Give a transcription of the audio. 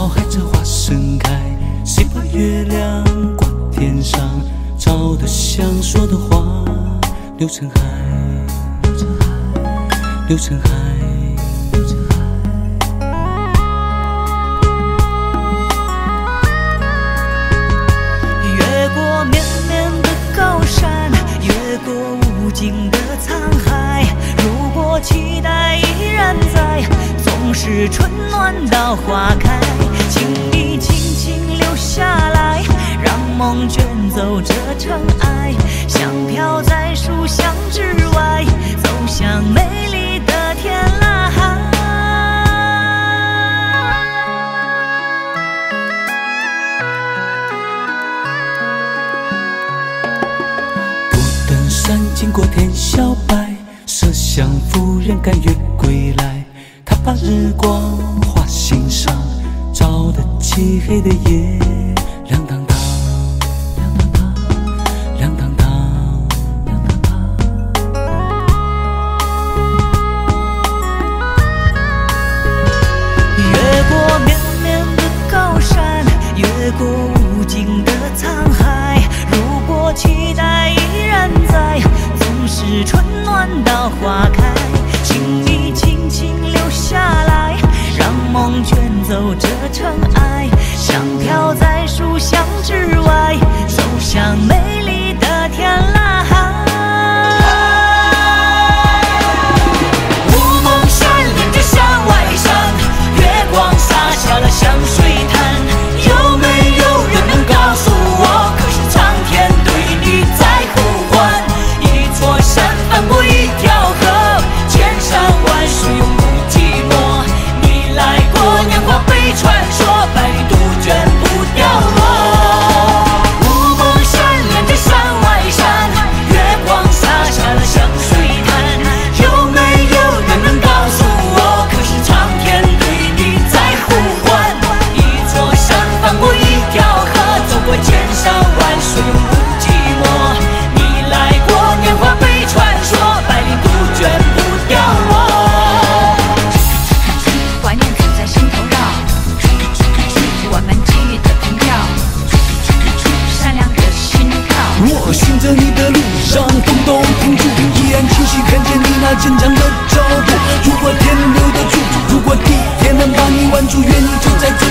脑海这花盛开，谁把月亮挂天上，照得像说的话流成海，流成海，流成海。 越过绵绵的高山，越过无尽的沧海，如果期待依然在，总是春暖到花开，请你轻轻留下来，让梦卷走这尘埃，像飘在书香之外，走向美丽的天籁。 不等山经过天晓白，麝香夫人甘愿归来，她把日光画心上，照得漆黑的夜亮堂堂，亮堂堂，亮堂堂。 越过绵绵的高山，越过无尽的沧海，如果期待依然在，总是春暖到花开，请你轻轻留下来，让梦卷走这尘埃，像飘在书香之外，走向美丽的天籁。雾蒙山连着山外山，月光洒下了香水潭，有没有人能告诉我，可是苍天对你在呼唤？一座山翻过一条河，千山万水永不寂寞。你来过年华被传说，百里杜鹃不掉落。雾蒙山连着山外山，月光洒下了香水潭，有没有人能告诉我，可是苍天对你在呼唤？一座山翻过一条河，走过千山万水永不寂寞。你来过年华被传说，百里杜鹃不掉落。 怀念总在心头绕，我们记忆的凭票，善良的心跳。 我循着你的路上动动停住，依然清晰看见你那坚强的脚步。如果天留得住，如果地也能把你挽住，愿你就在这